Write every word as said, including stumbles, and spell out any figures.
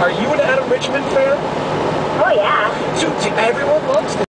Are you an Adam Richmond fan? Oh, yeah. So, everyone loves